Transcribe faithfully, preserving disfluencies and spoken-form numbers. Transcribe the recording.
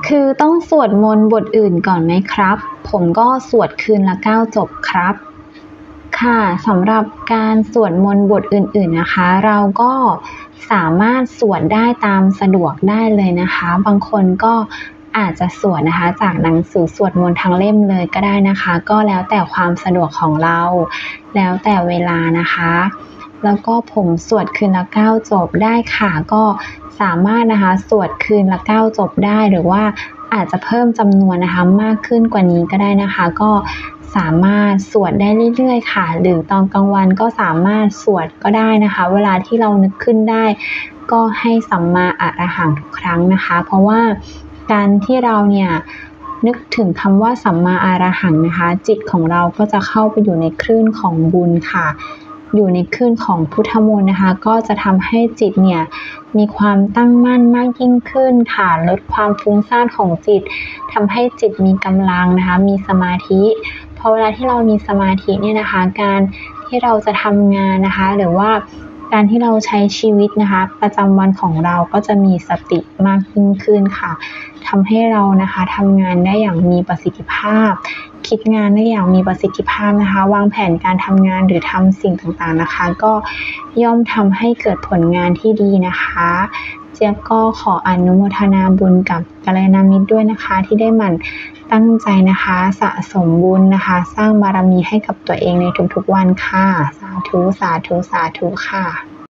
คือต้องสวดมนต์บทอื่นก่อนไหมครับผมก็สวดคืนละเก้าจบครับค่ะสำหรับการสวดมนต์บทอื่นๆนะคะเราก็สามารถสวดได้ตามสะดวกได้เลยนะคะบางคนก็อาจจะสวดนะคะจากหนังสือสวดมนต์ทั้งเล่มเลยก็ได้นะคะก็แล้วแต่ความสะดวกของเราแล้วแต่เวลานะคะแล้วก็ผมสวดคืนละเก้าจบได้ค่ะก็สามารถนะคะสวดคืนละเก้าจบได้หรือว่าอาจจะเพิ่มจำนวนนะคะมากขึ้นกว่านี้ก็ได้นะคะก็สามารถสวดได้เรื่อยๆค่ะหรือตอนกลางวันก็สามารถสวดก็ได้นะคะเวลาที่เรานึกขึ้นได้ก็ให้สัมมาอรหังทุกครั้งนะคะเพราะว่าการที่เราเนี่ยนึกถึงคำว่าสัมมาอรหังนะคะจิตของเราก็จะเข้าไปอยู่ในคลื่นของบุญค่ะอยู่ในคลื่นของพุทธมนต์นะคะก็จะทำให้จิตเนี่ยมีความตั้งมั่นมากยิ่งขึ้นค่ะลดความฟุ้งซ่านของจิตทำให้จิตมีกำลังนะคะมีสมาธิพอเวลาที่เรามีสมาธิเนี่ยนะคะการที่เราจะทำงานนะคะหรือว่าการที่เราใช้ชีวิตนะคะประจำวันของเราก็จะมีสติมากยิ่งขึ้นค่ะทำให้เรานะคะทำงานได้อย่างมีประสิทธิภาพคิดงานได้อย่างมีประสิทธิภาพนะคะวางแผนการทำงานหรือทำสิ่งต่างๆนะคะก็ย่อมทำให้เกิดผลงานที่ดีนะคะเจี๊ยบก็ขออนุโมทนาบุญกับกัลยาณมิตรด้วยนะคะที่ได้หมั่นตั้งใจนะคะสะสมบุญนะคะสร้างบารมีให้กับตัวเองในทุกๆวันค่ะสาธุสาธุสาธุค่ะ